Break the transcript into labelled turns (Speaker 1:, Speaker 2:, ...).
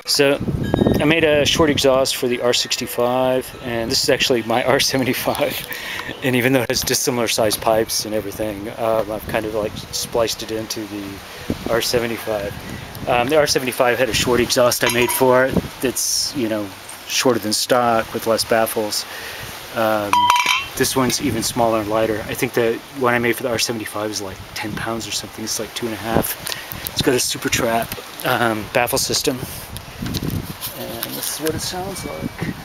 Speaker 1: So I made a short exhaust for the R65, and this is actually my R75. And even though it has dissimilar sized pipes and everything, I've kind of like spliced it into the R75. The R75 had a short exhaust I made for it that's, you know, shorter than stock with less baffles. This one's even smaller and lighter. I think the one I made for the R75 is like 10 pounds or something. It's like 2.5. It's got a Supertrapp baffle system. And this is what it sounds like.